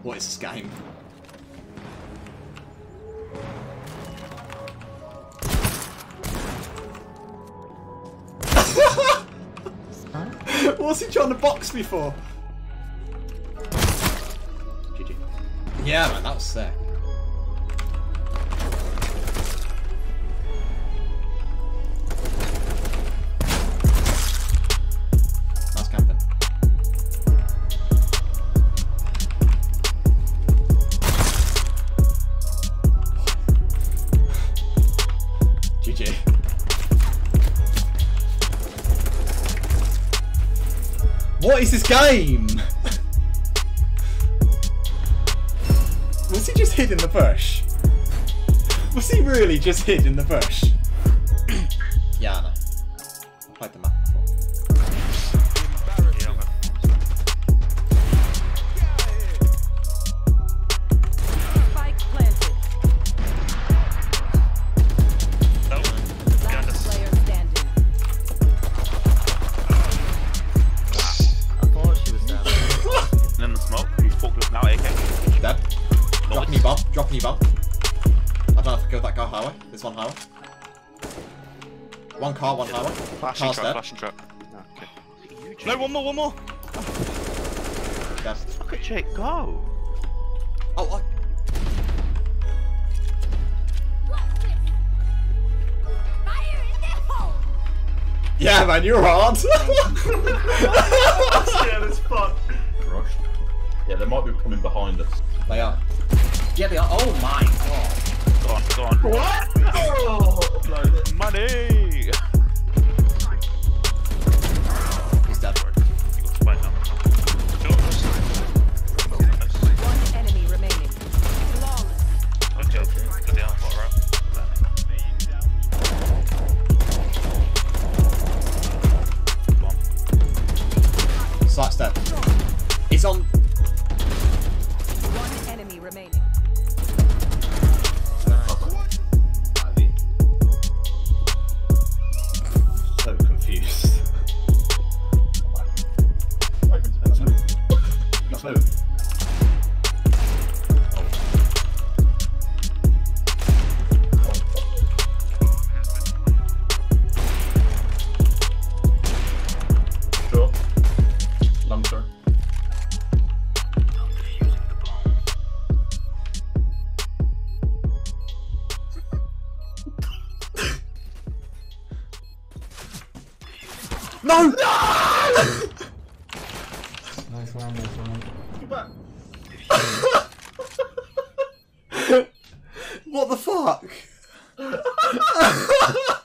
What is this game? What's he trying to box me for? GG. Yeah, man, that was sick. Nice camping. GG. What is this game? Was he just hid in the bush? Was he really just hid in the bush? Yeah, I know. I've played the map before. Spike planted. Last player standing. I thought she was down there. And in the smoke, he's forklift now, AK. Dead. Dropping you bomb. Dropping you bomb. I don't know if I killed that guy highway. This one highway. One car, one highway. Flashing Car's truck, dead. flashing truck. Okay. No, one more. Dead. Look at Jake go. Oh, yeah, man, you're hard. Scared as fuck. Rushed. Yeah, they might be coming behind us. They are. Yeah, they are. Oh my god. Go on. What? Oh, upload it. Money! He's dead. You got spike now. One enemy remaining. Flawless. Okay, got the output, right? Site's dead. He's on. One enemy remaining. So confused. Let's move. Sure. Long sir. No! No! Nice one, nice one. Get back. What the fuck?